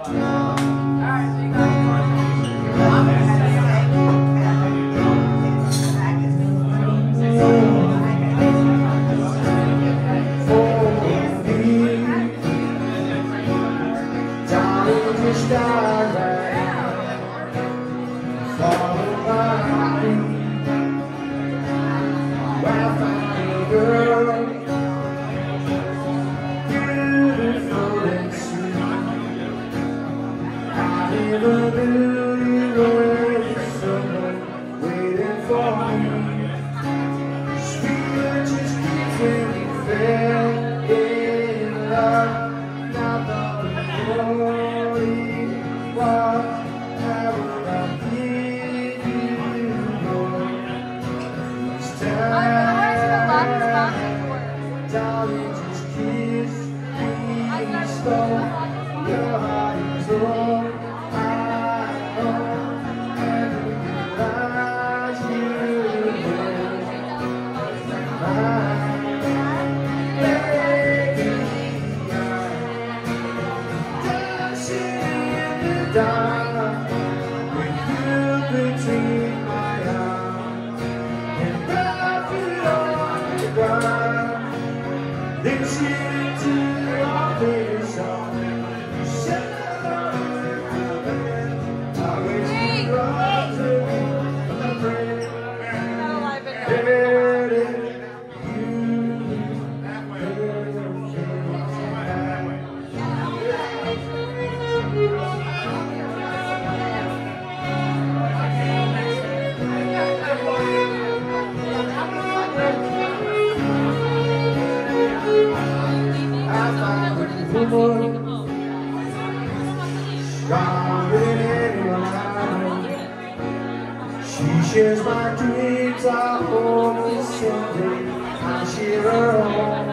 Shares my dreams, I hope that someday I'll share her home.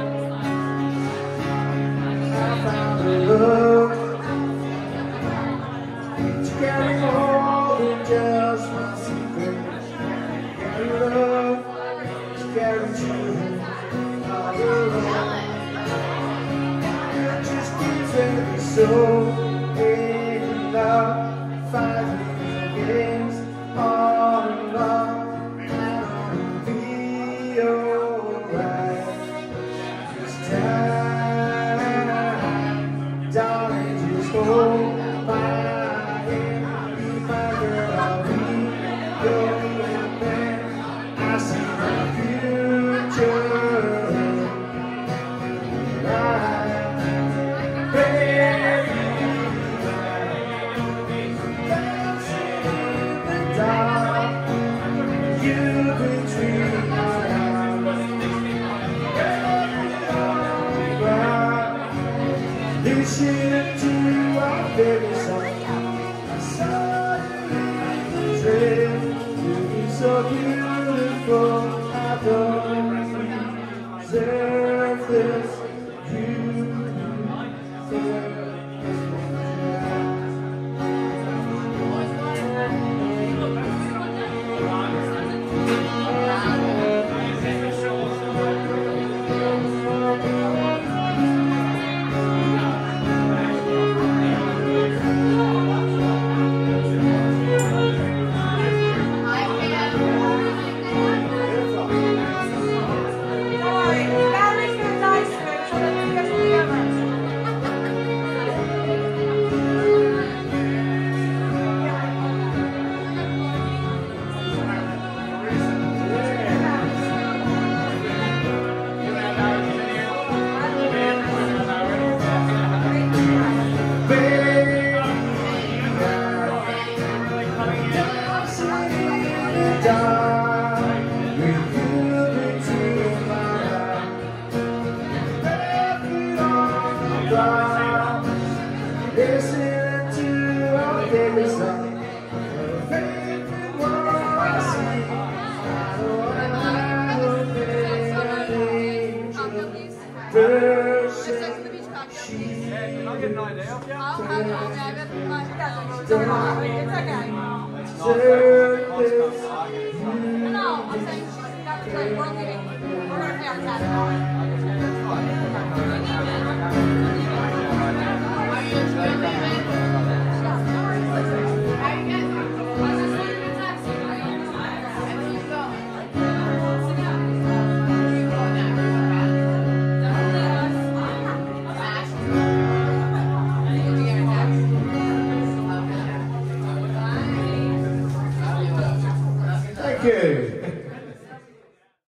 I found a love to carry more than just my secrets. Carry love to carry children all alone. It just keeps every soul in love, fighting against all alone, and I'll be alright. This time, darling, just hold my hand. Be my girl, I'll be your man. I see my future right, baby. Listening to our baby song, I saw you in the train. You're so beautiful, I don't deserve this. You deserve listening to our favorite song. Favorite one I see. I don't know person. She's I'll get an idea. No, I'm saying she's got to play. We're leaving. We're going to pay our taxes. Thank you. you.